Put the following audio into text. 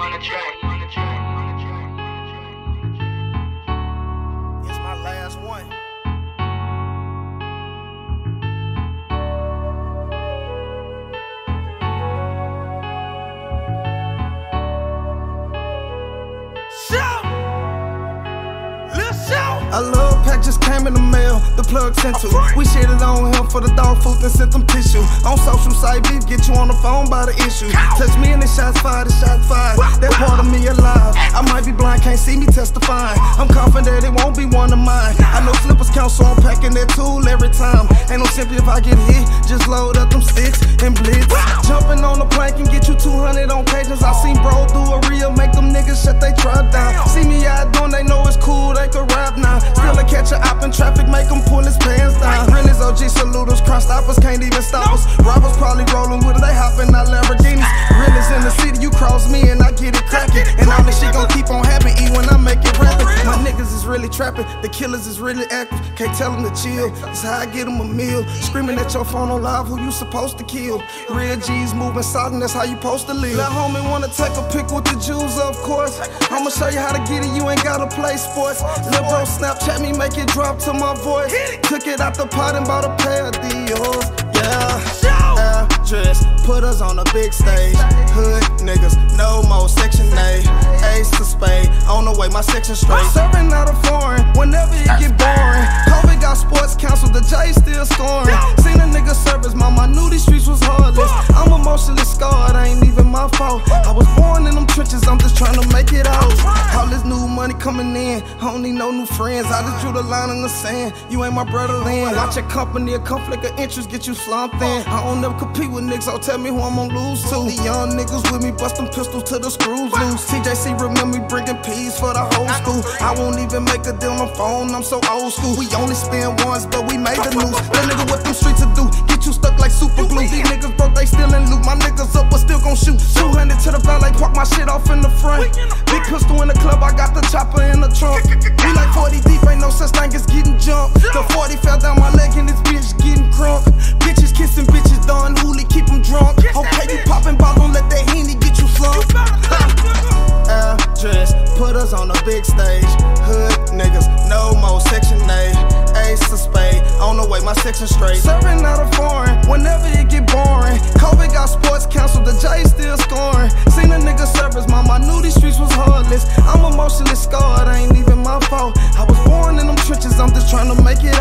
It's my last one. A little pack just came in the mail, the plug sent to. We shitted on him for the dog food and sent them tissue. On social site beef, get you on the phone by the issue. Touch me and the shots fired, the shots fired. That part of me alive. I might be blind, can't see me testifying. I'm confident it won't be one of mine. I know slippers count, so I'm packing that tool every time. Ain't no simply if I get hit, just load up them sticks and blitz. Jumping on the plank and get you 200 on cages. I seen bro do a reel, make them niggas shut they trap down. See me out doing, they know it's cool, they could rap now. Still a catch a op in traffic, make him pull his pants down. Realest OG saluters, crime stoppers can't even stop us. Robbers probably rolling with it, they hopping out Lamborghinis. Realest in the city, you cross me and I get it cracking. And all this shit gon' keep on happening, even when I make it rapping. My niggas is really trapping, the killers is really active. Can't tell them to chill, it's how I get them a meal. Screaming at your phone on live, who you supposed to kill? Real G's moving silent, that's how you supposed to live. That homie wanna take a pic with the Jews, of course. I'ma show you how to get it, you ain't gotta play sports. Lil' bro Snapchat me, make it drop to my voice. Took it out the pot and bought a pair of Dior's. Yeah, address, put us on a big stage. Hood niggas, no more section A. Ace to spade, on the way, my section straight. Serving out of foreign, whenever it get boring. COVID got sports canceled, the J still scoring. Seen a nigga service, mama, I knew these streets was heartless. I'm emotionally scarred, ain't even my fault. I was born in them trenches, I'm just trying to make it out. All this new money coming in, I don't need no new friends. I just drew the line in the sand, you ain't my brother then. Watch your company, a conflict of interest get you slumped in. I don't never compete with niggas, so tell me who I'm gonna lose to. The young niggas with me, bustin' pistols till the screws loose. TJC remember me bringing peas for the whole school. I won't even make a deal on the phone, I'm so old school. We only spend once, but we made the news. That nigga what them streets to do, get you stuck like super glue. These niggas broke, they still in loot. My niggas up, but still gon' shoot. 200 to the valet, park my shit off in the front. Big pistol in the club, I got the chopper in the trunk. We like 40 deep, ain't no such thing as getting jumped. The 40 fell down my leg and this bitch getting crunk. Bitches kissing bitches, Don Hooley, keep them drunk. Okay, you poppin' bottles, don't let that Henny get you slumped. Address, put us on a big stage. Hood niggas, no more section A. Ace to spade, on the way, my section straight. Serving out of foreign, whenever it get boring. COVID got sports canceled, the J still scoring. Seen a nigga service, mama, I knew these streets was heartless. I'm emotionally scarred, ain't even my fault. I was born in them trenches, I'm just trying to make it